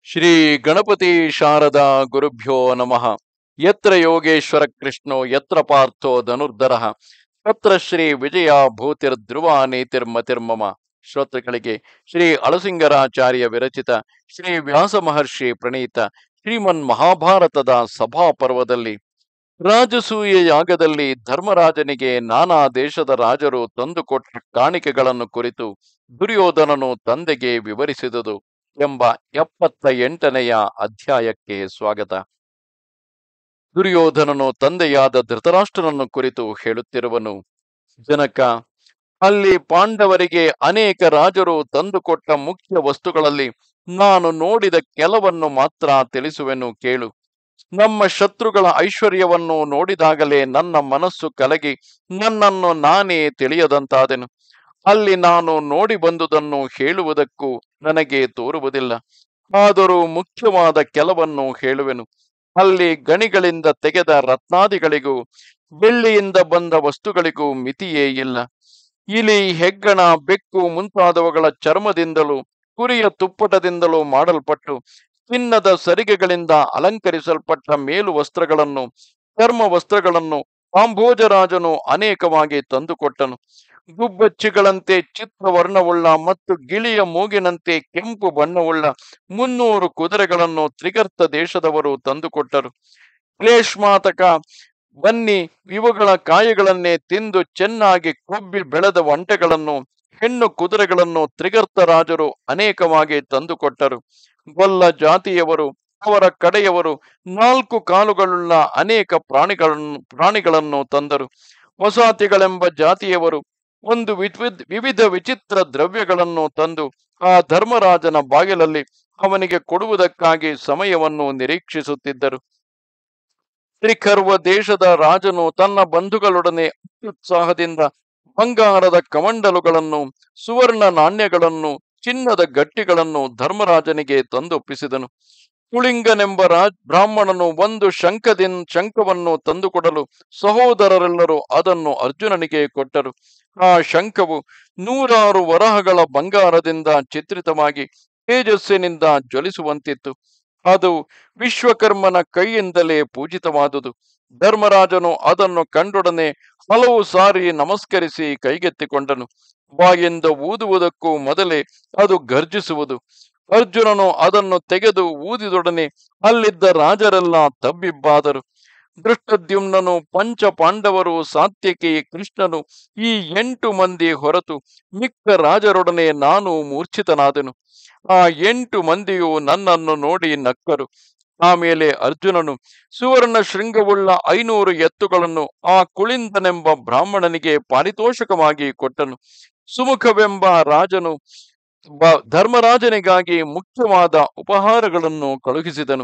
ಶ್ರೀ ಗಣಪತಿ ಶಾರದಾ ಗುರುಭ್ಯೋ ನಮಃ. ಯತ್ರ ಯೋಗೇಶ್ವರ ಕೃಷ್ಣೋ ಯತ್ರ ಪಾರ್ಥೋ ಧನುರ್ಧರಃ ತತ್ರ ಶ್ರೀ ವಿಜಯ ಭೂತಿರ್ಧ್ರುವ ನೀತಿರ್ಮತಿರ್ಮಮ. ಶ್ರೋತೃಗಳಿಗೆ ಶ್ರೀ ಅಳಸಿಂಗರಾಚಾರ್ಯ ವಿರಚಿತ ಶ್ರೀ ವ್ಯಾಸ ಮಹರ್ಷಿ ಪ್ರಣೀತ ಶ್ರೀಮನ್ ಮಹಾಭಾರತದ ಸಭಾ ಪರ್ವದಲ್ಲಿ ರಾಜಸೂಯ ಯಾಗದಲ್ಲಿ ಧರ್ಮರಾಜನಿಗೆ ನಾನಾ ದೇಶದ ರಾಜರು ತಂದುಕೊಟ್ಟ ಕಾಣಿಕೆಗಳನ್ನು ಕುರಿತು ದುರ್ಯೋಧನನು ತಂದೆಗೆ ವಿವರಿಸಿದುದು ಎಂಬ 78ನೆಯ ಅಧ್ಯಾಯಕ್ಕೆ ಸ್ವಾಗತ. ದುರ್ಯೋಧನನು ತಂದೆಯಾದ ಧೃತರಾಷ್ಟ್ರನನ್ನು ಕುರಿತು ಹೇಳುತ್ತಿರುವನು. ಜನಕ, ಅಲ್ಲಿ ಪಾಂಡವರಿಗೆ ಅನೇಕ ರಾಜರು ತಂದುಕೊಟ್ಟ ಮುಖ್ಯ ವಸ್ತುಗಳಲ್ಲಿ ನಾನು ನೋಡಿದ ಕೆಲವನ್ನು ಮಾತ್ರ ತಿಳಿಸುವೆನು ಕೇಳು. ನಮ್ಮ ಶತ್ರುಗಳ ಐಶ್ವರ್ಯವನ್ನು ನೋಡಿದಾಗಲೇ ನನ್ನ ಮನಸ್ಸು ಕಲಗಿ ನನ್ನನ್ನು ನಾನೇ ತಿಳಿಯದಂತಾದೆನು. ಅಲ್ಲಿ ನಾನು ನೋಡಿ ಬಂದುದನ್ನು ಹೇಳುವುದಕ್ಕೂ ನನಗೆ ತೋರುವುದಿಲ್ಲ. ಆದರೂ ಮುಖ್ಯವಾದ ಕೆಲವನ್ನು ಹೇಳುವೆನು. ಅಲ್ಲಿ ಗಣಿಗಳಿಂದ ತೆಗೆದ ರತ್ನಾದಿಗಳಿಗೂ ಬೆಳ್ಳಿಯಿಂದ ಬಂದ ವಸ್ತುಗಳಿಗೂ ಮಿತಿಯೇ ಇಲ್ಲ. ಇಲಿ, ಹೆಗ್ಗಣ, ಬೆಕ್ಕು ಮುಂತಾದವುಗಳ ಚರ್ಮದಿಂದಲೂ ಕುರಿಯ ತುಪ್ಪಟದಿಂದಲೂ ಮಾಡಲ್ಪಟ್ಟು ಚಿನ್ನದ ಸರಿಗೆಗಳಿಂದ ಅಲಂಕರಿಸಲ್ಪಟ್ಟ ಮೇಲು ವಸ್ತ್ರಗಳನ್ನು, ಚರ್ಮ ವಸ್ತ್ರಗಳನ್ನು ಕಾಂಬೋಜರಾಜನು ಅನೇಕವಾಗಿ ತಂದುಕೊಟ್ಟನು. ಗುಬ್ಬಚ್ಚಿಗಳಂತೆ ಚಿತ್ರವರ್ಣವುಳ್ಳ ಮತ್ತು ಗಿಳಿಯ ಮೂಗಿನಂತೆ ಕೆಂಪು ಬಣ್ಣವುಳ್ಳ 300 ಕುದುರೆಗಳನ್ನು ತ್ರಿಗರ್ತ ದೇಶದವರು ತಂದುಕೊಟ್ಟರು. ಕ್ಲೇಶ್ಮಾತಕ, ಬನ್ನಿ ಇವುಗಳ ಕಾಯಿಗಳನ್ನೇ ತಿಂದು ಚೆನ್ನಾಗಿ ಕೊಬ್ಬಿ ಬೆಳೆದ ಒಂಟೆಗಳನ್ನು, ಹೆಣ್ಣು ಕುದುರೆಗಳನ್ನು ತ್ರಿಗರ್ತ ರಾಜರು ಅನೇಕವಾಗಿ ತಂದುಕೊಟ್ಟರು. ಗೊಲ್ಲ ಜಾತಿಯವರು, ಅವರ ಕಡೆಯವರು 4 ಕಾಲುಗಳುಳ್ಳ ಅನೇಕ ಪ್ರಾಣಿಗಳನ್ನು ತಂದರು. ವಸಾತಿಗಳೆಂಬ ಜಾತಿಯವರು ಒಂದು ವಿವಿಧ ವಿಚಿತ್ರ ದ್ರವ್ಯಗಳನ್ನು ತಂದು ಆ ಧರ್ಮರಾಜನ ಬಾಗಿಲಲ್ಲಿ ಅವನಿಗೆ ಕೊಡುವುದಕ್ಕಾಗಿ ಸಮಯವನ್ನು ನಿರೀಕ್ಷಿಸುತ್ತಿದ್ದರು. ತ್ರಿಕರ್ವ ದೇಶದ ರಾಜನು ತನ್ನ ಬಂಧುಗಳೊಡನೆ ಅತ್ಯುತ್ಸಾಹದಿಂದ ಬಂಗಾರದ ಕಮಂಡಲುಗಳನ್ನು, ಸುವರ್ಣ ನಾಣ್ಯಗಳನ್ನು, ಚಿನ್ನದ ಗಟ್ಟಿಗಳನ್ನು ಧರ್ಮರಾಜನಿಗೆ ತಂದೊಪ್ಪಿಸಿದನು. ಕುಳಿಂಗನೆಂಬ ಬ್ರಾಹ್ಮಣನು ಒಂದು ಶಂಖವನ್ನು ತಂದುಕೊಡಲು ಸಹೋದರರೆಲ್ಲರೂ ಅದನ್ನು ಅರ್ಜುನನಿಗೆ ಕೊಟ್ಟರು. ಆ ಶಂಖವು 100 ವರಹಗಳ ಬಂಗಾರದಿಂದ ಚಿತ್ರಿತವಾಗಿ ತೇಜಸ್ಸಿನಿಂದ ಜ್ವಲಿಸುವಂತಿತ್ತು. ಅದು ವಿಶ್ವಕರ್ಮನ ಕೈಯಿಂದಲೇ ಪೂಜಿತವಾದುದು. ಧರ್ಮರಾಜನು ಅದನ್ನು ಕಂಡೊಡನೆ ಹಲವು ಸಾರಿ ನಮಸ್ಕರಿಸಿ ಕೈಗೆತ್ತಿಕೊಂಡನು. ಬಾಯಿಂದ ಊದುವುದಕ್ಕೂ ಮೊದಲೇ ಅದು ಗರ್ಜಿಸುವುದು. ಅರ್ಜುನನು ಅದನ್ನು ತೆಗೆದು ಊದಿದೊಡನೆ ಅಲ್ಲಿದ್ದ ರಾಜರೆಲ್ಲ ತಬ್ಬಿಬ್ಬಾದರು. ದೃಷ್ಟದ್ಯುಮ್ನನು, ಪಂಚ ಪಾಂಡವರು, ಸಾತ್ಯಕಿ, ಕೃಷ್ಣನು, ಈ 8 ಮಂದಿ ಹೊರತು ಮಿಕ್ಕ ರಾಜರೊಡನೆ ನಾನು ಮೂರ್ಛಿತನಾದೆನು. ಆ 8 ಮಂದಿಯು ನನ್ನನ್ನು ನೋಡಿ ನಕ್ಕರು. ಆಮೇಲೆ ಅರ್ಜುನನು ಸುವರ್ಣ ಶೃಂಗವುಳ್ಳ 500 ಎತ್ತುಗಳನ್ನು ಆ ಕುಳಿಂದನೆಂಬ ಬ್ರಾಹ್ಮಣನಿಗೆ ಪಾರಿತೋಷಕವಾಗಿ ಕೊಟ್ಟನು. ಸುಮುಖವೆಂಬ ರಾಜನು ಧರ್ಮರಾಜನಿಗಾಗಿ ಮುಖ್ಯವಾದ ಉಪಹಾರಗಳನ್ನು ಕಳುಹಿಸಿದನು.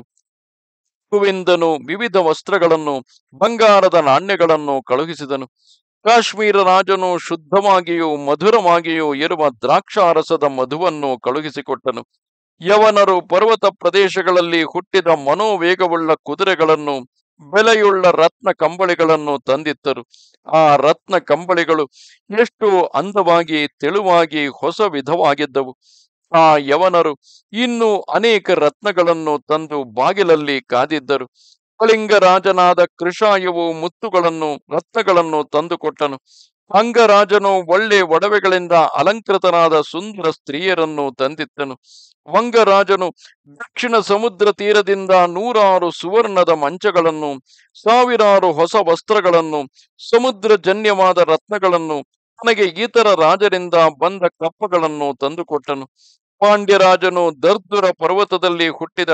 ಕುವಿಂದನು ವಿವಿಧ ವಸ್ತ್ರಗಳನ್ನು, ಬಂಗಾರದ ನಾಣ್ಯಗಳನ್ನು ಕಳುಹಿಸಿದನು. ಕಾಶ್ಮೀರ ರಾಜನು ಶುದ್ಧವಾಗಿಯೂ ಮಧುರವಾಗಿಯೂ ಇರುವ ದ್ರಾಕ್ಷಾರಸದ ಮಧುವನ್ನು ಕಳುಹಿಸಿಕೊಟ್ಟನು. ಯವನರು ಪರ್ವತ ಪ್ರದೇಶಗಳಲ್ಲಿ ಹುಟ್ಟಿದ ಮನೋವೇಗವುಳ್ಳ ಕುದುರೆಗಳನ್ನು, ಬೆಲೆಯುಳ್ಳ ರತ್ನ ಕಂಬಳಿಗಳನ್ನು ತಂದಿತ್ತರು. ಆ ರತ್ನ ಕಂಬಳಿಗಳು ಎಷ್ಟು ಅಂದವಾಗಿ, ತೆಳುವಾಗಿ, ಹೊಸ ವಿಧವಾಗಿದ್ದವು. ಆ ಯವನರು ಇನ್ನೂ ಅನೇಕ ರತ್ನಗಳನ್ನು ತಂದು ಬಾಗಿಲಲ್ಲಿ ಕಾದಿದ್ದರು. ಕಳಿಂಗರಾಜನಾದ ಕೃಷಾಯವು ಮುತ್ತುಗಳನ್ನು, ರತ್ನಗಳನ್ನು ತಂದುಕೊಟ್ಟನು. ಅಂಗರಾಜನು ಒಳ್ಳೆ ಒಡವೆಗಳಿಂದ ಅಲಂಕೃತನಾದ ಸುಂದರ ಸ್ತ್ರೀಯರನ್ನು ತಂದಿತ್ತನು. ವಂಗರಾಜನು ದಕ್ಷಿಣ ಸಮುದ್ರ ತೀರದಿಂದ 100 ಸುವರ್ಣದ ಮಂಚಗಳನ್ನು, 1000 ಹೊಸ ವಸ್ತ್ರಗಳನ್ನು, ಸಮುದ್ರಜನ್ಯವಾದ ರತ್ನಗಳನ್ನು, ತನಗೆ ಇತರ ರಾಜರಿಂದ ಬಂದ ಕಪ್ಪಗಳನ್ನು ತಂದುಕೊಟ್ಟನು. ಪಾಂಡ್ಯರಾಜನು ದರ್ದುರ ಪರ್ವತದಲ್ಲಿ ಹುಟ್ಟಿದ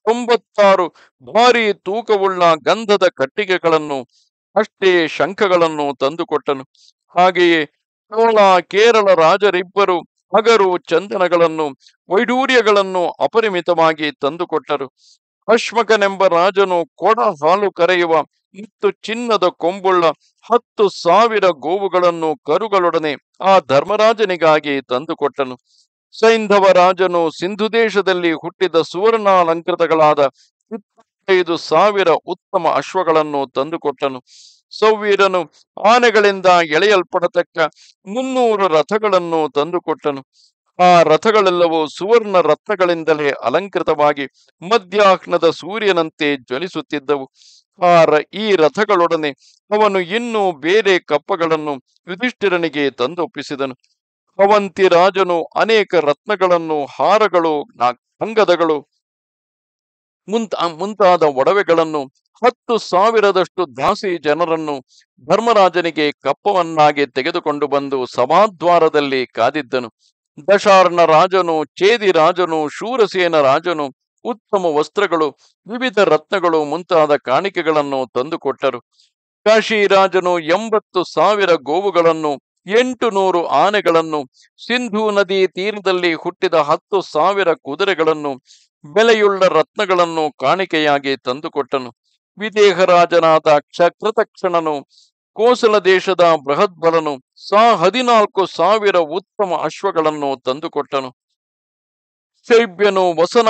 96 ಭಾರಿ ತೂಕವುಳ್ಳ ಗಂಧದ ಕಟ್ಟಿಗೆಗಳನ್ನು, ಅಷ್ಟೇ ಶಂಖಗಳನ್ನು ತಂದುಕೊಟ್ಟನು. ಹಾಗೆಯೇ ಚೋಳ, ಕೇರಳ ರಾಜರಿಬ್ಬರು ಅಗರು, ಚಂದನಗಳನ್ನು, ವೈಡೂರ್ಯಗಳನ್ನು ಅಪರಿಮಿತವಾಗಿ ತಂದುಕೊಟ್ಟರು. ಅಶ್ಮಕನೆಂಬ ರಾಜನು ಕೊಡ ಹಾಲು ಕರೆಯುವ ಮತ್ತು ಚಿನ್ನದ ಕೊಂಬುಳ್ಳ 10,000 ಗೋವುಗಳನ್ನು ಕರುಗಳೊಡನೆ ಆ ಧರ್ಮರಾಜನಿಗಾಗಿ ತಂದುಕೊಟ್ಟನು. ಸೈಂಧವ ರಾಜನು ಸಿಂಧು ದೇಶದಲ್ಲಿ ಹುಟ್ಟಿದ ಸುವರ್ಣಾಲಂಕೃತಗಳಾದ 25,000 ಉತ್ತಮ ಅಶ್ವಗಳನ್ನು ತಂದುಕೊಟ್ಟನು. ಸೌವೀರನು ಆನೆಗಳಿಂದ ಎಳೆಯಲ್ಪಡತಕ್ಕ 300 ರಥಗಳನ್ನು ತಂದುಕೊಟ್ಟನು. ಆ ರಥಗಳೆಲ್ಲವೂ ಸುವರ್ಣ ರತ್ನಗಳಿಂದಲೇ ಅಲಂಕೃತವಾಗಿ ಮಧ್ಯಾಹ್ನದ ಸೂರ್ಯನಂತೆ ಜ್ವಲಿಸುತ್ತಿದ್ದವು. ಈ ರಥಗಳೊಡನೆ ಅವನು ಇನ್ನೂ ಬೇರೆ ಕಪ್ಪಗಳನ್ನು ಯುಧಿಷ್ಠಿರನಿಗೆ ತಂದೊಪ್ಪಿಸಿದನು. ಅವಂತಿ ರಾಜನು ಅನೇಕ ರತ್ನಗಳನ್ನು, ಹಾರಗಳು, ಅಂಗದಗಳು ಮುಂತಾದ ಒಡವೆಗಳನ್ನು, 10,000 ದಾಸಿ ಜನರನ್ನು ಧರ್ಮರಾಜನಿಗೆ ಕಪ್ಪವನ್ನಾಗಿ ತೆಗೆದುಕೊಂಡು ಬಂದು ಸಭಾದ್ವಾರದಲ್ಲಿ ಕಾದಿದ್ದನು. ದಶಾರ್ಣ ರಾಜನು, ಚೇದಿ ರಾಜನು, ಶೂರಸೇನ ರಾಜನು ಉತ್ತಮ ವಸ್ತ್ರಗಳು, ವಿವಿಧ ರತ್ನಗಳು ಮುಂತಾದ ಕಾಣಿಕೆಗಳನ್ನು ತಂದುಕೊಟ್ಟರು. ಕಾಶಿರಾಜನು 80,000 ಗೋವುಗಳನ್ನು, 800 ಆನೆಗಳನ್ನು, ಸಿಂಧೂ ನದಿ ತೀರದಲ್ಲಿ ಹುಟ್ಟಿದ 10,000 ಕುದುರೆಗಳನ್ನು, ಬೆಲೆಯುಳ್ಳ ರತ್ನಗಳನ್ನು ಕಾಣಿಕೆಯಾಗಿ ತಂದುಕೊಟ್ಟನು. ವಿದೇಹರಾಜನಾದ ಕೃತಕ್ಷಣನು, ಕೋಸಲ ದೇಶದ ಬೃಹದ್ಬಲನು 14,000 ಉತ್ತಮ ಅಶ್ವಗಳನ್ನು ತಂದುಕೊಟ್ಟನು. ಶೈಬ್ಯನು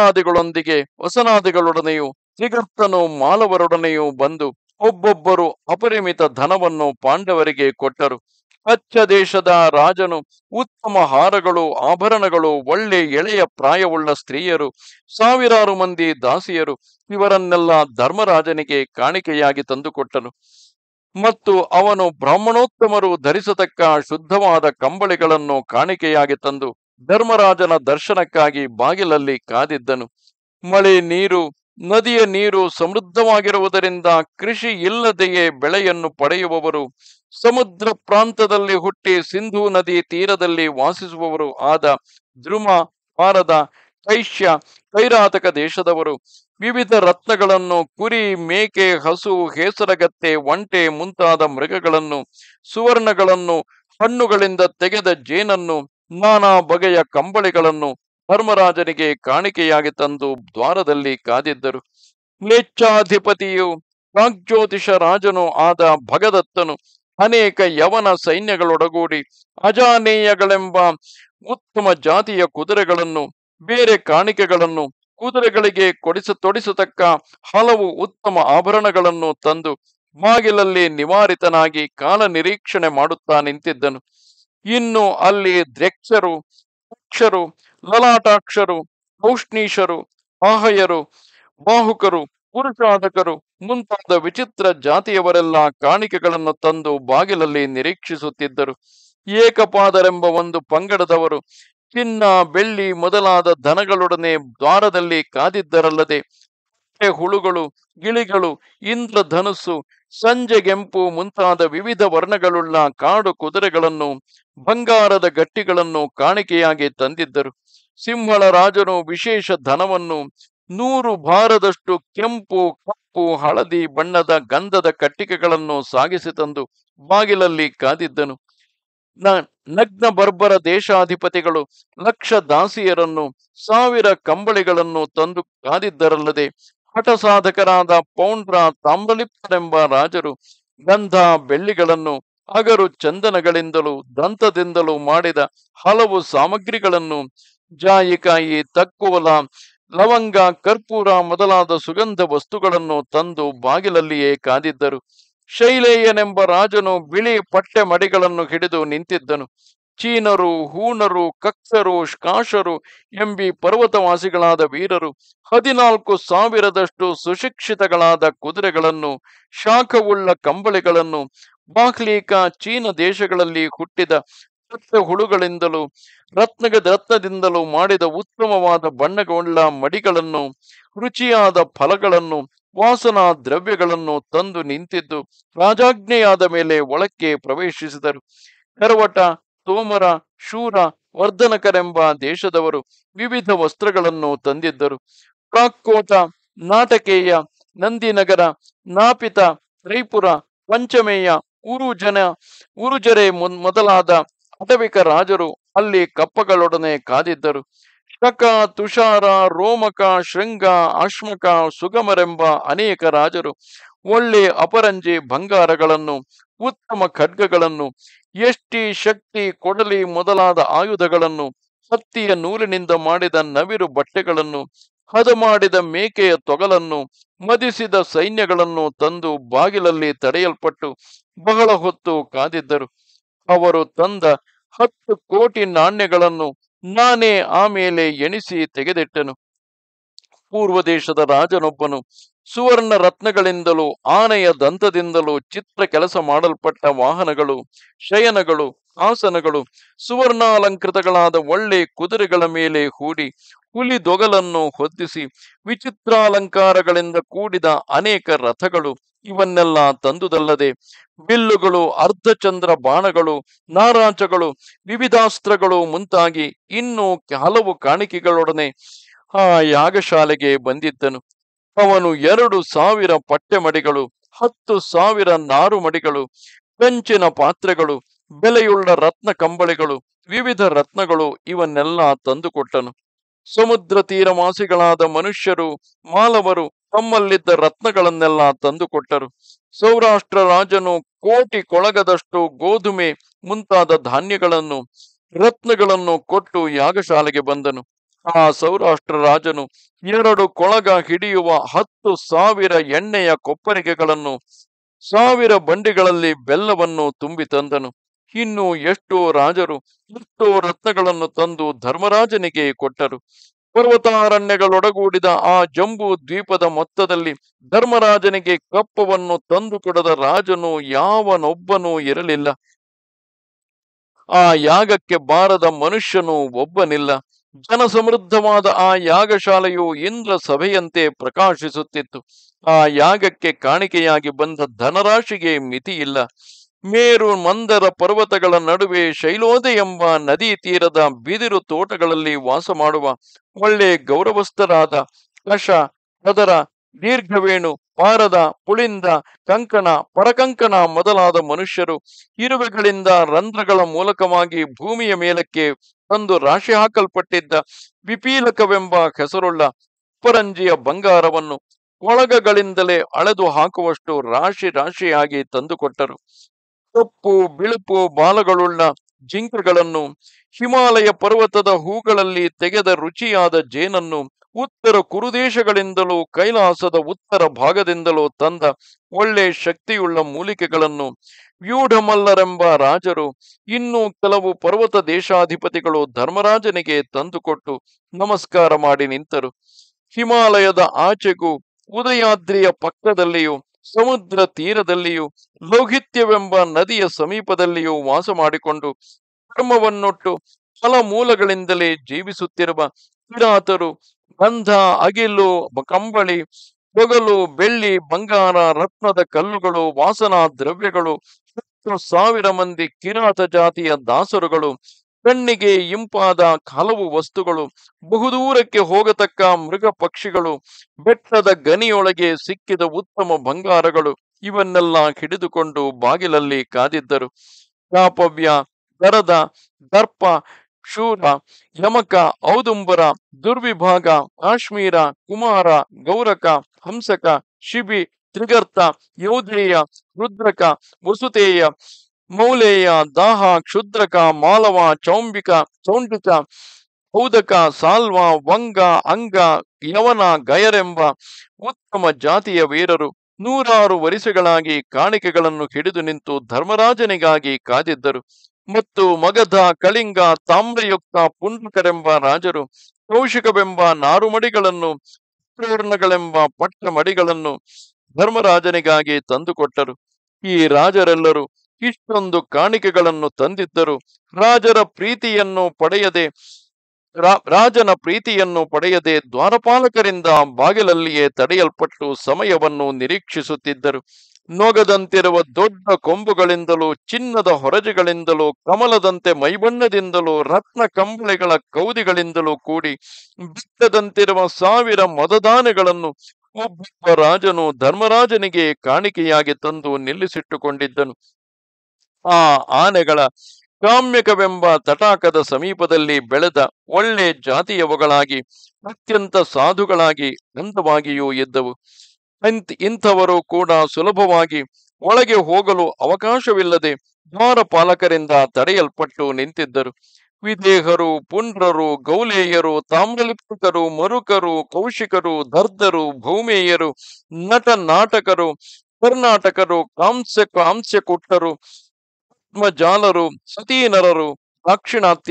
ವಸನಾದಿಗಳೊಡನೆಯೂ ತ್ರಿಗರ್ತನು ಮಾಲವರೊಡನೆಯೂ ಬಂದು ಒಬ್ಬೊಬ್ಬರು ಅಪರಿಮಿತ ಧನವನ್ನು ಪಾಂಡವರಿಗೆ ಕೊಟ್ಟರು. ಕಚ್ಚ ದೇಶದ ರಾಜನು ಉತ್ತಮ ಹಾರಗಳು, ಆಭರಣಗಳು, ಒಳ್ಳೆ ಎಳೆಯ ಪ್ರಾಯವುಳ್ಳ ಸ್ತ್ರೀಯರು, 1000 ಮಂದಿ ದಾಸಿಯರು ಇವರನ್ನೆಲ್ಲ ಧರ್ಮರಾಜನಿಗೆ ಕಾಣಿಕೆಯಾಗಿ ತಂದುಕೊಟ್ಟನು. ಮತ್ತು ಅವನು ಬ್ರಾಹ್ಮಣೋತ್ತಮರು ಧರಿಸತಕ್ಕ ಶುದ್ಧವಾದ ಕಂಬಳಿಗಳನ್ನು ಕಾಣಿಕೆಯಾಗಿ ತಂದು ಧರ್ಮರಾಜನ ದರ್ಶನಕ್ಕಾಗಿ ಬಾಗಿಲಲ್ಲಿ ಕಾದಿದ್ದನು. ಮಳೆ ನೀರು, ನದಿಯ ನೀರು ಸಮೃದ್ಧವಾಗಿರುವುದರಿಂದ ಕೃಷಿ ಇಲ್ಲದೆಯೇ ಬೆಳೆಯನ್ನು ಪಡೆಯುವವರು, ಸಮುದ್ರ ಪ್ರಾಂತದಲ್ಲಿ ಹುಟ್ಟಿ ಸಿಂಧೂ ನದಿ ತೀರದಲ್ಲಿ ವಾಸಿಸುವವರು ಆದ ದ್ರುಮ, ಪಾರದ, ಕೈಶ್ಯ, ಕೈರಾತಕ ದೇಶದವರು ವಿವಿಧ ರತ್ನಗಳನ್ನು, ಕುರಿ, ಮೇಕೆ, ಹಸು, ಹೇಸರಗತ್ತೆ, ಒಂಟೆ ಮುಂತಾದ ಮೃಗಗಳನ್ನು, ಸುವರ್ಣಗಳನ್ನು, ಹಣ್ಣುಗಳಿಂದ ತೆಗೆದ ಜೇನನ್ನು, ನಾನಾ ಬಗೆಯ ಕಂಬಳಿಗಳನ್ನು ಧರ್ಮರಾಜನಿಗೆ ಕಾಣಿಕೆಯಾಗಿ ತಂದು ದ್ವಾರದಲ್ಲಿ ಕಾದಿದ್ದರು. ಮ್ಲೇಚ್ಛಾಧಿಪತಿಯು ಪ್ರಾಗ್ಜ್ಯೋತಿಷ ರಾಜನು ಆದ ಭಗದತ್ತನು ಅನೇಕ ಯವನ ಸೈನ್ಯಗಳೊಡಗೂಡಿ ಅಜಾನೇಯಗಳೆಂಬ ಉತ್ತಮ ಜಾತಿಯ ಕುದುರೆಗಳನ್ನು, ಬೇರೆ ಕಾಣಿಕೆಗಳನ್ನು, ಕುದುರೆಗಳಿಗೆ ತೊಡಿಸತಕ್ಕ ಹಲವು ಉತ್ತಮ ಆಭರಣಗಳನ್ನು ತಂದು ಬಾಗಿಲಲ್ಲಿ ನಿವಾರಿತನಾಗಿ ಕಾಲ ನಿರೀಕ್ಷಣೆ ಮಾಡುತ್ತಾ ನಿಂತಿದ್ದನು. ಇನ್ನು ಅಲ್ಲಿ ದ್ರಕ್ಷರು, ಅಕ್ಷರು, ಲಲಾಟಾಕ್ಷರು, ಔಷ್ಣೀಷರು, ಆಹಯರು, ಬಾಹುಕರು, ಪುರುಷಾಧಕರು ಮುಂತಾದ ವಿಚಿತ್ರ ಜಾತಿಯವರೆಲ್ಲ ಕಾಣಿಕೆಗಳನ್ನು ತಂದು ಬಾಗಿಲಲ್ಲಿ ನಿರೀಕ್ಷಿಸುತ್ತಿದ್ದರು. ಏಕಪಾದರೆಂಬ ಒಂದು ಪಂಗಡದವರು ಚಿನ್ನ, ಬೆಳ್ಳಿ ಮೊದಲಾದ ಧನಗಳೊಡನೆ ದ್ವಾರದಲ್ಲಿ ಕಾದಿದ್ದರಲ್ಲದೆ ಹುಳುಗಳು, ಗಿಳಿಗಳು, ಇಂದ್ರಧನುಸ್ಸು, ಸಂಜೆಗೆಂಪು ಮುಂತಾದ ವಿವಿಧ ವರ್ಣಗಳುಳ್ಳ ಕಾಡು ಕುದುರೆಗಳನ್ನು, ಬಂಗಾರದ ಗಟ್ಟಿಗಳನ್ನು ಕಾಣಿಕೆಯಾಗಿ ತಂದಿದ್ದರು. ಸಿಂಹಳ ರಾಜನು ವಿಶೇಷ ಧನವನ್ನು, 100 ಭಾರದಷ್ಟು ಕೆಂಪು, ಕಪ್ಪು, ಹಳದಿ ಬಣ್ಣದ ಗಂಧದ ಕಟ್ಟಿಗೆಗಳನ್ನು ಸಾಗಿಸಿ ತಂದು ಬಾಗಿಲಲ್ಲಿ ಕಾದಿದ್ದನು. ನಗ್ನ ಬರ್ಬರ ದೇಶಾಧಿಪತಿಗಳು 1,00,000 ದಾಸಿಯರನ್ನು, 1000 ಕಂಬಳಿಗಳನ್ನು ತಂದು ಕಾದಿದ್ದರಲ್ಲದೆ ಹಠಸಾಧಕರಾದ ಪೌಂಡ್ರ, ತಾಮ್ರಲಿಪ್ತರೆಂಬ ರಾಜರು ಗಂಧ, ಬೆಳ್ಳಿಗಳನ್ನು, ಅಗರು, ಚಂದನಗಳಿಂದಲೂ ದಂತದಿಂದಲೂ ಮಾಡಿದ ಹಲವು ಸಾಮಗ್ರಿಗಳನ್ನು, ಜಾಯಿಕಾಯಿ, ತಕ್ಕೋಲ, ಲವಂಗ, ಕರ್ಪೂರ ಮೊದಲಾದ ಸುಗಂಧ ವಸ್ತುಗಳನ್ನು ತಂದು ಬಾಗಿಲಲ್ಲಿಯೇ ಕಾದಿದ್ದರು. ಶೈಲೇಯನೆಂಬ ರಾಜನು ಬಿಳಿ ಪಟ್ಟೆ ಮಡಿಗಳನ್ನು ಹಿಡಿದು ನಿಂತಿದ್ದನು. ಚೀನರು, ಹೂಣರು, ಕಕ್ಸರು, ಕಾಶರು ಎಂಬಿ ಪರ್ವತವಾಸಿಗಳಾದ ವೀರರು 14,000 ಸುಶಿಕ್ಷಿತಗಳಾದ ಕುದುರೆಗಳನ್ನು, ಶಾಖವುಳ್ಳ ಕಂಬಳಿಗಳನ್ನು, ಬಾಹ್ಲೀಕ, ಚೀನ ದೇಶಗಳಲ್ಲಿ ಹುಟ್ಟಿದ ಹುಳುಗಳಿಂದಲೂ ರತ್ನದಿಂದಲೂ ಮಾಡಿದ ಉತ್ತಮವಾದ ಬಣ್ಣಗಳುಳ್ಳ ಮಡಿಗಳನ್ನು, ರುಚಿಯಾದ ಫಲಗಳನ್ನು, ವಾಸನಾ ದ್ರವ್ಯಗಳನ್ನು ತಂದು ನಿಂತಿದ್ದು ರಾಜಾಜ್ಞೆಯಾದ ಮೇಲೆ ಒಳಕ್ಕೆ ಪ್ರವೇಶಿಸಿದರು. ಕರ್ವಟ, ತೋಮರ, ಶೂರ, ವರ್ಧನಕರೆಂಬ ದೇಶದವರು ವಿವಿಧ ವಸ್ತ್ರಗಳನ್ನು ತಂದಿದ್ದರು. ಪ್ರಾಕ್ಕೋಟ, ನಾಟಕೇಯ, ನಂದಿನಗರ, ನಾಪಿತ, ತ್ರೈಪುರ, ಪಂಚಮೇಯ, ಉರುಜರೆ ಮೊದಲಾದ ಅಟವಿಕ ರಾಜರು ಅಲ್ಲಿ ಕಪ್ಪಗಳೊಡನೆ ಕಾದಿದ್ದರು. ಶಕ, ತುಷಾರ, ರೋಮಕ, ಶೃಂಗ, ಅಶ್ಮಕ, ಸುಗಮರೆಂಬ ಅನೇಕ ರಾಜರು ಒಳ್ಳೆ ಅಪರಂಜಿ ಬಂಗಾರಗಳನ್ನು, ಉತ್ತಮ ಖಡ್ಗಗಳನ್ನು, ಎಷ್ಟಿ, ಶಕ್ತಿ, ಕೊಡಲಿ ಮೊದಲಾದ ಆಯುಧಗಳನ್ನು, ಹತ್ತಿಯ ನೂಲಿನಿಂದ ಮಾಡಿದ ನವಿರು ಬಟ್ಟೆಗಳನ್ನು, ಹದ ಮಾಡಿದ ಮೇಕೆಯ ತೊಗಲನ್ನು, ಮದಿಸಿದ ಸೈನ್ಯಗಳನ್ನು ತಂದು ಬಾಗಿಲಲ್ಲಿ ತಡೆಯಲ್ಪಟ್ಟು ಬಹಳ ಹೊತ್ತು ಕಾದಿದ್ದರು. ಅವರು ತಂದ 10 ಕೋಟಿ ನಾಣ್ಯಗಳನ್ನು, ನಾನೇ ಆಮೇಲೆ ಎಣಿಸಿ ತೆಗೆದಿಟ್ಟೆನು. ಪೂರ್ವ ದೇಶದ ರಾಜನೊಬ್ಬನು ಸುವರ್ಣ ರತ್ನಗಳಿಂದಲೂ ಆನೆಯ ದಂತದಿಂದಲೂ ಚಿತ್ರ ಕೆಲಸ ಮಾಡಲ್ಪಟ್ಟ ವಾಹನಗಳು, ಶಯನಗಳು, ಆಸನಗಳು, ಸುವರ್ಣಾಲಂಕೃತಗಳಾದ ಒಳ್ಳೆ ಕುದುರೆಗಳ ಮೇಲೆ ಹೂಡಿ ಹುಲಿ ದೊಗಲನ್ನು ಹೊದ್ದಿಸಿ ವಿಚಿತ್ರಾಲಂಕಾರಗಳಿಂದ ಕೂಡಿದ ಅನೇಕ ರಥಗಳು ಇವನ್ನೆಲ್ಲ ತಂದುದಲ್ಲದೆ ಬಿಲ್ಲುಗಳು, ಅರ್ಧಚಂದ್ರ ಬಾಣಗಳು, ನಾರಾಚಗಳು, ವಿವಿಧಾಸ್ತ್ರಗಳು ಮುಂತಾಗಿ ಇನ್ನೂ ಹಲವು ಕಾಣಿಕೆಗಳೊಡನೆ ಆ ಯಾಗಶಾಲೆಗೆ ಬಂದಿದ್ದನು. ಅವನು 2,000 ಪಟ್ಟೆಮಡಿಗಳು, 10,000 ನಾರುಮಡಿಗಳು, ಕಂಚಿನ ಪಾತ್ರೆಗಳು, ಬೆಲೆಯುಳ್ಳ ರತ್ನ ಕಂಬಳಿಗಳು, ವಿವಿಧ ರತ್ನಗಳು ಇವನ್ನೆಲ್ಲ ತಂದುಕೊಟ್ಟನು. ಸಮುದ್ರ ತೀರವಾಸಿಗಳಾದ ಮನುಷ್ಯರು, ಮಾಲವರು ತಮ್ಮಲ್ಲಿದ್ದ ರತ್ನಗಳನ್ನೆಲ್ಲ ತಂದುಕೊಟ್ಟರು. ಸೌರಾಷ್ಟ್ರ ರಾಜನು ಕೋಟಿ ಕೊಳಗದಷ್ಟು ಗೋಧುಮೆ ಮುಂತಾದ ಧಾನ್ಯಗಳನ್ನು, ರತ್ನಗಳನ್ನು ಕೊಟ್ಟು ಯಾಗಶಾಲೆಗೆ ಬಂದನು. ಆ ಸೌರಾಷ್ಟ್ರ ರಾಜನು 2 ಕೊಳಗ ಹಿಡಿಯುವ 10,000 ಎಣ್ಣೆಯ ಕೊಪ್ಪರಿಗೆಗಳನ್ನು, 1,000 ಬಂಡಿಗಳಲ್ಲಿ ಬೆಲ್ಲವನ್ನು ತುಂಬಿ ತಂದನು. ಇನ್ನು ಎಷ್ಟೋ ರಾಜರು ಎಷ್ಟೋ ರತ್ನಗಳನ್ನು ತಂದು ಧರ್ಮರಾಜನಿಗೆ ಕೊಟ್ಟರು. ಪರ್ವತಾರಣ್ಯಗಳೊಡಗೂಡಿದ ಆ ಜಂಬೂ ದ್ವೀಪದ ಮೊತ್ತದಲ್ಲಿ ಧರ್ಮರಾಜನಿಗೆ ಕಪ್ಪವನ್ನು ತಂದು ಕೊಡದ ರಾಜನು ಯಾವನೊಬ್ಬನೂ ಇರಲಿಲ್ಲ. ಆ ಯಾಗಕ್ಕೆ ಬಾರದ ಮನುಷ್ಯನು ಒಬ್ಬನಿಲ್ಲ. ಜನಸಮೃದ್ಧವಾದ ಆ ಯಾಗಶಾಲೆಯು ಇಂದ್ರ ಸಭೆಯಂತೆ ಪ್ರಕಾಶಿಸುತ್ತಿತ್ತು. ಆ ಯಾಗಕ್ಕೆ ಕಾಣಿಕೆಯಾಗಿ ಬಂದ ಧನರಾಶಿಗೆ ಮಿತಿಯಿಲ್ಲ. ಮೇರು ಮಂದರ ಪರ್ವತಗಳ ನಡುವೆ ಶೈಲೋದೆ ಎಂಬ ನದಿ ತೀರದ ಬಿದಿರು ತೋಟಗಳಲ್ಲಿ ವಾಸ ಮಾಡುವ ಒಳ್ಳೆ ಗೌರವಸ್ಥರಾದ ಕಶ, ಕದರ, ದೀರ್ಘವೇಣು, ಪಾರದ, ಪುಳಿಂದ, ಕಂಕಣ, ಪರಕಂಕಣ ಮೊದಲಾದ ಮನುಷ್ಯರು ಇರುವೆಗಳಿಂದ ರಂಧ್ರಗಳ ಮೂಲಕವಾಗಿ ಭೂಮಿಯ ಮೇಲಕ್ಕೆ ತಂದು ರಾಶಿ ಹಾಕಲ್ಪಟ್ಟಿದ್ದ ವಿಪೀಲಕವೆಂಬ ಹೆಸರುಳ್ಳ ಉಪ್ಪರಂಜಿಯ ಬಂಗಾರವನ್ನು ಕೊಳಗಗಳಿಂದಲೇ ಅಳೆದು ಹಾಕುವಷ್ಟು ರಾಶಿ ರಾಶಿಯಾಗಿ ತಂದುಕೊಟ್ಟರು. ಕಪ್ಪು ಬಿಳುಪು ಬಾಲಗಳುಳ್ಳ ಜಿಂಕೆಗಳನ್ನು, ಹಿಮಾಲಯ ಪರ್ವತದ ಹೂಗಳಲ್ಲಿ ತೆಗೆದ ರುಚಿಯಾದ ಜೇನನ್ನು, ಉತ್ತರ ಕುರುದೇಶಗಳಿಂದಲೂ ಕೈಲಾಸದ ಉತ್ತರ ಭಾಗದಿಂದಲೂ ತಂದ ಒಳ್ಳೆ ಶಕ್ತಿಯುಳ್ಳ ಮೂಲಿಕೆಗಳನ್ನು ವ್ಯೂಢಮಲ್ಲರೆಂಬ ರಾಜರು ಇನ್ನೂ ಕೆಲವು ಪರ್ವತ ದೇಶಾಧಿಪತಿಗಳು ಧರ್ಮರಾಜನಿಗೆ ತಂದುಕೊಟ್ಟು ನಮಸ್ಕಾರ ಮಾಡಿ ನಿಂತರು. ಹಿಮಾಲಯದ ಆಚೆಗೂ ಉದಯಾದ್ರಿಯ ಪಕ್ಕದಲ್ಲಿಯೂ ಸಮುದ್ರ ತೀರದಲ್ಲಿಯೂ ಲೌಹಿತ್ಯವೆಂಬ ನದಿಯ ಸಮೀಪದಲ್ಲಿಯೂ ವಾಸ ಮಾಡಿಕೊಂಡು ಧರ್ಮವನ್ನೊಟ್ಟು ಫಲಮೂಲಗಳಿಂದಲೇ ಜೀವಿಸುತ್ತಿರುವ ಕಿರಾತರು, ಗಂಧ, ಅಗಿಲು, ಕಂಬಳಿ, ತೊಗಲು, ಬೆಳ್ಳಿ, ಬಂಗಾರ, ರತ್ನದ ಕಲ್ಲುಗಳು, ವಾಸನಾ ದ್ರವ್ಯಗಳು, 10,000 ಮಂದಿ ಕಿರಾತ ಜಾತಿಯ ದಾಸರುಗಳು, ಕಣ್ಣಿಗೆ ಇಂಪಾದ ಹಲವು ವಸ್ತುಗಳು, ಬಹುದೂರಕ್ಕೆ ಹೋಗತಕ್ಕ ಮೃಗ ಪಕ್ಷಿಗಳು, ಬೆಟ್ಟದ ಗನಿಯೊಳಗೆ ಸಿಕ್ಕಿದ ಉತ್ತಮ ಬಂಗಾರಗಳು ಇವನ್ನೆಲ್ಲ ಹಿಡಿದುಕೊಂಡು ಬಾಗಿಲಲ್ಲಿ ಕಾದಿದ್ದರು. ಕಾಪವ್ಯ, ಗರದ, ದರ್ಪ, ಶೂರ, ಯಮಕ, ಔದುಂಬರ, ದುರ್ವಿಭಾಗ, ಕಾಶ್ಮೀರ, ಕುಮಾರ, ಗೌರಕ, ಹಂಸಕ, ಶಿಬಿ, ತ್ರಿಗರ್ತ, ಯೌಧೇಯ, ರುದ್ರಕ, ವಸುತೇಯ, ಮೌಲೇಯ, ದಾಹ, ಕ್ಷುದ್ರಕ, ಮಾಲವ, ಚೌಂಡಿಕ, ಹೌದಕ, ಸಾಲ್ವ, ವಂಗ, ಅಂಗ, ಯವನ, ಗಯರೆಂಬ ಉತ್ತಮ ಜಾತಿಯ ವೀರರು 100 ವರಿಸೆಗಳಾಗಿ ಕಾಣಿಕೆಗಳನ್ನು ಹಿಡಿದು ನಿಂತು ಧರ್ಮರಾಜನಿಗಾಗಿ ಕಾದಿದ್ದರು. ಮತ್ತು ಮಗಧ, ಕಳಿಂಗ, ತಾಮ್ರಯುಕ್ತ, ಪುಂಡ್ರಕರೆಂಬ ರಾಜರು ಕೌಶಿಕವೆಂಬ ನಾರುಮಡಿಗಳನ್ನು, ಪೂರ್ಣಗಳೆಂಬ ಪಟ್ಟ ಮಡಿಗಳನ್ನು ಧರ್ಮರಾಜನಿಗಾಗಿ ತಂದುಕೊಟ್ಟರು. ಈ ರಾಜರೆಲ್ಲರೂ ಇಷ್ಟೊಂದು ಕಾಣಿಕೆಗಳನ್ನು ತಂದಿದ್ದರು. ರಾಜನ ಪ್ರೀತಿಯನ್ನು ಪಡೆಯದೆ ದ್ವಾರಪಾಲಕರಿಂದ ಬಾಗಿಲಲ್ಲಿಯೇ ತಡೆಯಲ್ಪಟ್ಟು ಸಮಯವನ್ನು ನಿರೀಕ್ಷಿಸುತ್ತಿದ್ದರು. ನೊಗದಂತಿರುವ ದೊಡ್ಡ ಕೊಂಬುಗಳಿಂದಲೂ, ಚಿನ್ನದ ಹೊರಜೆಗಳಿಂದಲೂ, ಕಮಲದಂತೆ ಮೈಬಣ್ಣದಿಂದಲೂ, ರತ್ನ ಕಂಬಳಿಗಳ ಕೌದಿಗಳಿಂದಲೂ ಕೂಡಿ ಬಿತ್ತದಂತಿರುವ 1,000 ಮದದಾನೆಗಳನ್ನು ಒಬ್ಬೊಬ್ಬ ರಾಜನು ಧರ್ಮರಾಜನಿಗೆ ಕಾಣಿಕೆಯಾಗಿ ತಂದು ನಿಲ್ಲಿಸಿಟ್ಟುಕೊಂಡಿದ್ದನು. ಆ ಆನೆಗಳ ಕಾಮ್ಯಕವೆಂಬ ತಟಾಕದ ಸಮೀಪದಲ್ಲಿ ಬೆಳೆದ ಒಳ್ಳೆ ಜಾತಿಯವಗಳಾಗಿ ಅತ್ಯಂತ ಸಾಧುಗಳಾಗಿ ಅಂದವಾಗಿಯೂ ಇದ್ದವು. ಇಂಥವರು ಕೂಡ ಸುಲಭವಾಗಿ ಒಳಗೆ ಹೋಗಲು ಅವಕಾಶವಿಲ್ಲದೆ ದ್ವಾರಪಾಲಕರಿಂದ ತಡೆಯಲ್ಪಟ್ಟು ನಿಂತಿದ್ದರು. ವಿದೇಹರು, ಪುಂಡ್ರರು, ಗೌಲೇಯರು, ತಾಮ್ರಲಿಪ್ತಿಕರು, ಮರುಕರು, ಕೌಶಿಕರು, ದರ್ಧರು, ಭೌಮೇಯರು, ನಾಟಕರು, ಕರ್ನಾಟಕರು, ಕಾಂಸ್ಯಕುಟ್ಟರು, ಜಾಲರು, ಸತೀನರರು, ದಾಕ್ಷಿಣಾತ್ಯರು,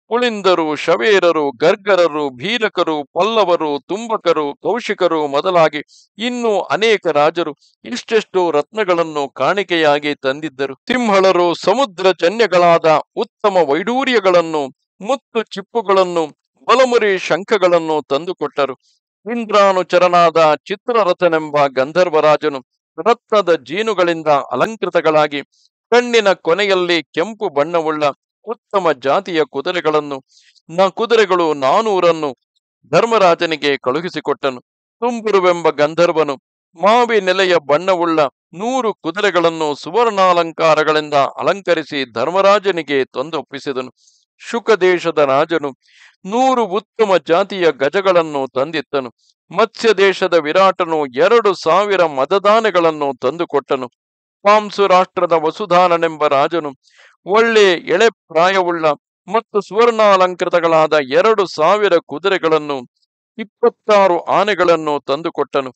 ಪುಳಿಂದರು, ಶವೇರರು, ಗರ್ಗರರು, ಭೀರಕರು, ಪಲ್ಲವರು, ತುಂಬಕರು, ಕೌಶಿಕರು ಮೊದಲಾಗಿ ಇನ್ನೂ ಅನೇಕ ರಾಜರು ಇಷ್ಟೆಷ್ಟು ರತ್ನಗಳನ್ನು ಕಾಣಿಕೆಯಾಗಿ ತಂದಿದ್ದರು. ಸಿಂಹಳರು ಸಮುದ್ರ ಜನ್ಯಗಳಾದ ಉತ್ತಮ ವೈಡೂರ್ಯಗಳನ್ನು, ಮುತ್ತು ಚಿಪ್ಪುಗಳನ್ನು, ಬಲಮುರಿ ಶಂಖಗಳನ್ನು ತಂದುಕೊಟ್ಟರು. ಇಂದ್ರಾನುಚರನಾದ ಚಿತ್ರರಥನೆಂಬ ಗಂಧರ್ವರಾಜನು ರತ್ನದ ಜೀನುಗಳಿಂದ ಅಲಂಕೃತಗಳಾಗಿ ಕಣ್ಣಿನ ಕೊನೆಯಲ್ಲಿ ಕೆಂಪು ಬಣ್ಣವುಳ್ಳ ಉತ್ತಮ ಜಾತಿಯ ಕುದುರೆಗಳನ್ನು ಕುದುರೆಗಳು 400 ಧರ್ಮರಾಜನಿಗೆ ಕಳುಹಿಸಿಕೊಟ್ಟನು. ತುಂಬುರುವೆಂಬ ಗಂಧರ್ವನು ಮಾವಿನೆಲೆಯ ಬಣ್ಣವುಳ್ಳ 100 ಕುದುರೆಗಳನ್ನು ಸುವರ್ಣಾಲಂಕಾರಗಳಿಂದ ಅಲಂಕರಿಸಿ ಧರ್ಮರಾಜನಿಗೆ ತಂದೊಪ್ಪಿಸಿದನು. ಶುಕದೇಶದ ರಾಜನು 100 ಉತ್ತಮ ಜಾತಿಯ ಗಜಗಳನ್ನು ತಂದಿತ್ತನು. ಮತ್ಸ್ಯ ದೇಶದ ವಿರಾಟನು 2,000 ಮದದಾನೆಗಳನ್ನು ತಂದುಕೊಟ್ಟನು. ಪಾಂಸು ರಾಷ್ಟ್ರದ ವಸುಧಾನನೆಂಬ ರಾಜನು ಒಳ್ಳೆ ಎಳೆ ಪ್ರಾಯವುಳ್ಳ ಮತ್ತು ಸುವರ್ಣಾಲಂಕೃತಗಳಾದ 2,000 ಕುದುರೆಗಳನ್ನು 26 ಆನೆಗಳನ್ನು ತಂದುಕೊಟ್ಟನು.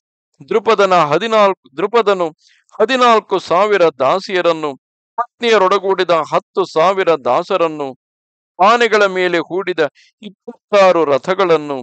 ದೃಪದನು 14,000 ದಾಸಿಯರನ್ನು, ಪತ್ನಿಯರೊಡಗೂಡಿದ 10,000 ದಾಸರನ್ನು, ಆನೆಗಳ ಮೇಲೆ ಹೂಡಿದ 26 ರಥಗಳನ್ನು,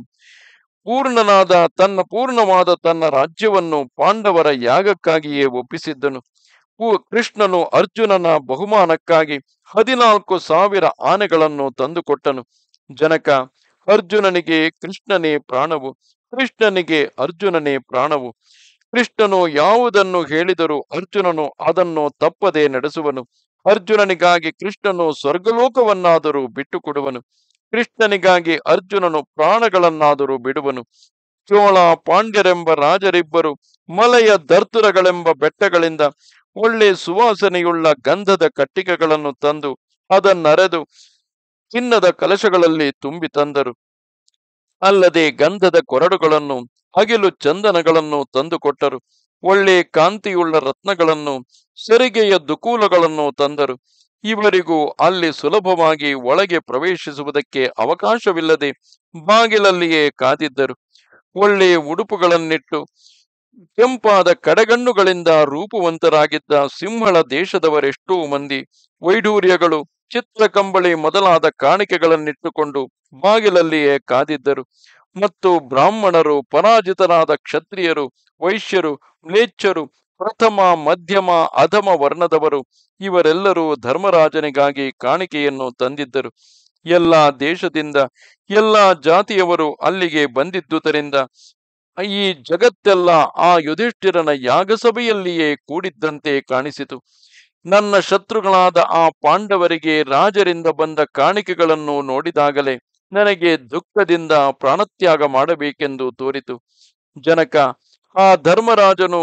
ಪೂರ್ಣವಾದ ತನ್ನ ರಾಜ್ಯವನ್ನು ಪಾಂಡವರ ಯಾಗಕ್ಕಾಗಿಯೇ ಒಪ್ಪಿಸಿದ್ದನು. ಕೃಷ್ಣನು ಅರ್ಜುನನ ಬಹುಮಾನಕ್ಕಾಗಿ 14,000 ಆನೆಗಳನ್ನು ತಂದುಕೊಟ್ಟನು. ಜನಕ, ಅರ್ಜುನನಿಗೆ ಕೃಷ್ಣನೇ ಪ್ರಾಣವು, ಕೃಷ್ಣನಿಗೆ ಅರ್ಜುನನೇ ಪ್ರಾಣವು. ಕೃಷ್ಣನು ಯಾವುದನ್ನು ಹೇಳಿದರೂ ಅರ್ಜುನನು ಅದನ್ನು ತಪ್ಪದೆ ನಡೆಸುವನು. ಅರ್ಜುನನಿಗಾಗಿ ಕೃಷ್ಣನು ಸ್ವರ್ಗಲೋಕವನ್ನಾದರೂ ಬಿಟ್ಟು ಕೊಡುವನು. ಕೃಷ್ಣನಿಗಾಗಿ ಅರ್ಜುನನು ಪ್ರಾಣಗಳನ್ನಾದರೂ ಬಿಡುವನು. ಚೋಳ ಪಾಂಡ್ಯರೆಂಬ ರಾಜರಿಬ್ಬರು ಮಲೆಯ ದರ್ತುರಗಳೆಂಬ ಬೆಟ್ಟಗಳಿಂದ ಒಳ್ಳೆ ಸುವಾಸನೆಯುಳ್ಳ ಗಂಧದ ಕಟ್ಟಿಗೆಗಳನ್ನು ತಂದು ಅದನ್ನರೆದು ಚಿನ್ನದ ಕಲಶಗಳಲ್ಲಿ ತುಂಬಿ ತಂದರು. ಅಲ್ಲದೆ ಗಂಧದ ಕೊರಡುಗಳನ್ನು, ಅಗಿಲು ಚಂದನಗಳನ್ನು ತಂದುಕೊಟ್ಟರು. ಒಳ್ಳೆ ಕಾಂತಿಯುಳ್ಳ ರತ್ನಗಳನ್ನು, ಸರಿಗೆಯ ದುಕೂಲಗಳನ್ನು ತಂದರು. ಇವರಿಗೂ ಅಲ್ಲಿ ಸುಲಭವಾಗಿ ಒಳಗೆ ಪ್ರವೇಶಿಸುವುದಕ್ಕೆ ಅವಕಾಶವಿಲ್ಲದೆ ಬಾಗಿಲಲ್ಲಿಯೇ ಕಾದಿದ್ದರು. ಒಳ್ಳೆಯ ಉಡುಪುಗಳನ್ನಿಟ್ಟು ಕೆಂಪಾದ ಕಡೆಗಣ್ಣುಗಳಿಂದ ರೂಪವಂತರಾಗಿದ್ದ ಸಿಂಹಳ ದೇಶದವರೆಷ್ಟೋ ಮಂದಿ ವೈಢೂರ್ಯಗಳು, ಚಿತ್ರಕಂಬಳಿ ಮೊದಲಾದ ಕಾಣಿಕೆಗಳನ್ನಿಟ್ಟುಕೊಂಡು ಬಾಗಿಲಲ್ಲಿಯೇ ಕಾದಿದ್ದರು. ಮತ್ತು ಬ್ರಾಹ್ಮಣರು, ಪರಾಜಿತರಾದ ಕ್ಷತ್ರಿಯರು, ವೈಶ್ಯರು, ಮ್ಲೇಚ್ಛರು, ಪ್ರಥಮ, ಮಧ್ಯಮ, ಅಧಮ ವರ್ಣದವರು ಇವರೆಲ್ಲರೂ ಧರ್ಮರಾಜನಿಗಾಗಿ ಕಾಣಿಕೆಯನ್ನು ತಂದಿದ್ದರು. ಎಲ್ಲಾ ದೇಶದಿಂದ ಎಲ್ಲಾ ಜಾತಿಯವರು ಅಲ್ಲಿಗೆ ಬಂದಿದ್ದುದರಿಂದ ಈ ಜಗತ್ತೆಲ್ಲ ಆ ಯುಧಿಷ್ಠಿರನ ಯಾಗಸಭೆಯಲ್ಲಿಯೇ ಕೂಡಿದ್ದಂತೆ ಕಾಣಿಸಿತು. ನನ್ನ ಶತ್ರುಗಳಾದ ಆ ಪಾಂಡವರಿಗೆ ರಾಜರಿಂದ ಬಂದ ಕಾಣಿಕೆಗಳನ್ನು ನೋಡಿದಾಗಲೇ ನನಗೆ ದುಃಖದಿಂದ ಪ್ರಾಣತ್ಯಾಗ ಮಾಡಬೇಕೆಂದು ತೋರಿತು. ಜನಕ, ಆ ಧರ್ಮರಾಜನು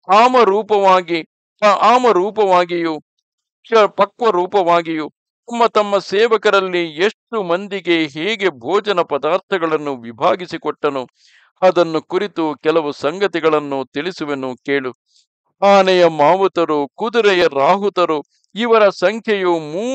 ಆಮರೂಪವಾಗಿಯೂ ಪಕ್ವರೂಪವಾಗಿಯೂ ತಮ್ಮ ಸೇವಕರಲ್ಲಿ ಎಷ್ಟು ಮಂದಿಗೆ ಹೇಗೆ ಭೋಜನ ಪದಾರ್ಥಗಳನ್ನು ವಿಭಾಗಿಸಿಕೊಟ್ಟನು ಅದನ್ನು ಕುರಿತು ಕೆಲವು ಸಂಗತಿಗಳನ್ನು ತಿಳಿಸುವೆನು ಕೇಳು. ಆನೆಯ ಮಾವುತರು, ಕುದುರೆಯ ರಾಹುತರು ಇವರ ಸಂಖ್ಯೆಯು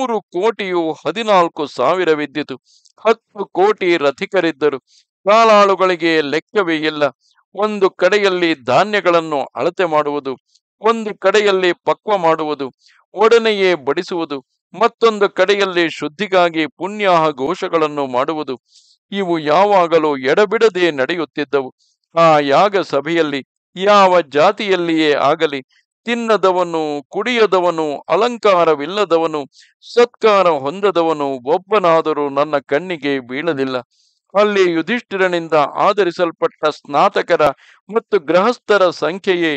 3,14,00,000 10 ಕೋಟಿ ರಥಿಕರಿದ್ದರು. ಕಾಲಾಳುಗಳಿಗೆ ಲೆಕ್ಕವೇ ಇಲ್ಲ. ಒಂದು ಕಡೆಯಲ್ಲಿ ಧಾನ್ಯಗಳನ್ನು ಅಳತೆ ಮಾಡುವುದು, ಒಂದು ಕಡೆಯಲ್ಲಿ ಪಕ್ವ ಮಾಡುವುದು, ಒಡನೆಯೇ ಬಡಿಸುವುದು, ಮತ್ತೊಂದು ಕಡೆಯಲ್ಲಿ ಶುದ್ಧಿಗಾಗಿ ಪುಣ್ಯಾಹ ಘೋಷಗಳನ್ನು ಮಾಡುವುದು ಇವು ಯಾವಾಗಲೂ ಎಡಬಿಡದೆ ನಡೆಯುತ್ತಿದ್ದವು. ಆ ಯಾಗ ಸಭೆಯಲ್ಲಿ ಯಾವ ಜಾತಿಯಲ್ಲಿಯೇ ಆಗಲಿ ತಿನ್ನದವನು, ಕುಡಿಯದವನು, ಅಲಂಕಾರವಿಲ್ಲದವನು, ಸತ್ಕಾರ ಹೊಂದದವನು ಒಬ್ಬನಾದರೂ ನನ್ನ ಕಣ್ಣಿಗೆ ಬೀಳಲಿಲ್ಲ. ಅಲ್ಲಿ ಯುಧಿಷ್ಠಿರನಿಂದ ಆಧರಿಸಲ್ಪಟ್ಟ ಸ್ನಾತಕರ ಮತ್ತು ಗೃಹಸ್ಥರ ಸಂಖ್ಯೆಯೇ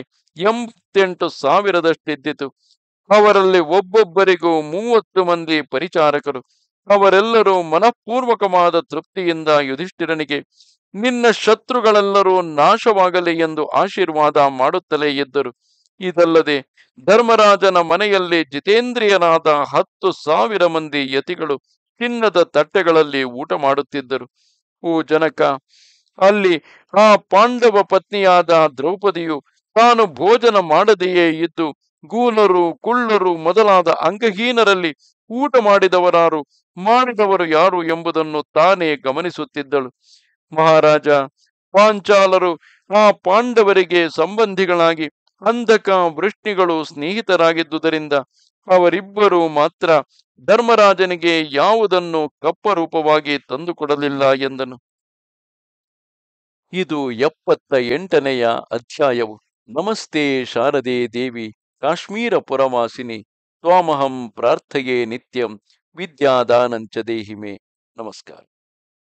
88,000 ಅವರಲ್ಲಿ ಒಬ್ಬೊಬ್ಬರಿಗೂ 30 ಮಂದಿ ಪರಿಚಾರಕರು. ಅವರೆಲ್ಲರೂ ಮನಃಪೂರ್ವಕವಾದ ತೃಪ್ತಿಯಿಂದ ಯುಧಿಷ್ಠಿರನಿಗೆ ನಿನ್ನ ಶತ್ರುಗಳೆಲ್ಲರೂ ನಾಶವಾಗಲಿ ಎಂದು ಆಶೀರ್ವಾದ ಮಾಡುತ್ತಲೇ ಇದ್ದರು. ಇದಲ್ಲದೆ ಧರ್ಮರಾಜನ ಮನೆಯಲ್ಲಿ ಜಿತೇಂದ್ರಿಯರಾದ 10,000 ಮಂದಿ ಯತಿಗಳು ಚಿನ್ನದ ತಟ್ಟೆಗಳಲ್ಲಿ ಊಟ ಮಾಡುತ್ತಿದ್ದರು. ಓ ಜನಕ, ಅಲ್ಲಿ ಆ ಪಾಂಡವ ಪತ್ನಿಯಾದ ದ್ರೌಪದಿಯು ತಾನು ಭೋಜನ ಮಾಡದೆಯೇ ಇದ್ದು ಗೂನರು, ಕುಳ್ಳರು ಮೊದಲಾದ ಅಂಗಹೀನರಲ್ಲಿ ಊಟ ಮಾಡಿದವರು ಯಾರು ಎಂಬುದನ್ನು ತಾನೇ ಗಮನಿಸುತ್ತಿದ್ದಳು. ಮಹಾರಾಜ, ಪಾಂಚಾಲರು ಆ ಪಾಂಡವರಿಗೆ ಸಂಬಂಧಿಗಳಾಗಿ ಅಂಧಕ ವೃಷ್ಣಿಗಳು ಸ್ನೇಹಿತರಾಗಿದ್ದುದರಿಂದ ಅವರಿಬ್ಬರು ಮಾತ್ರ ಧರ್ಮರಾಜನಿಗೆ ಯಾವುದನ್ನು ಕಪ್ಪರೂಪವಾಗಿ ತಂದುಕೊಡಲಿಲ್ಲ ಎಂದನು. ಇದು 78ನೆಯ ಅಧ್ಯಾಯವು. ನಮಸ್ತೆ ಶಾರದೆ ದೇವಿ ಕಾಶ್ಮೀರ ಪುರವಾಸಿನಿ ತ್ವಾಮಹಂ ಪ್ರಾರ್ಥಯೇ ನಿತ್ಯಂ ವಿದ್ಯಾದಾನಂಚ ದೇಹಿಮೆ. ನಮಸ್ಕಾರ.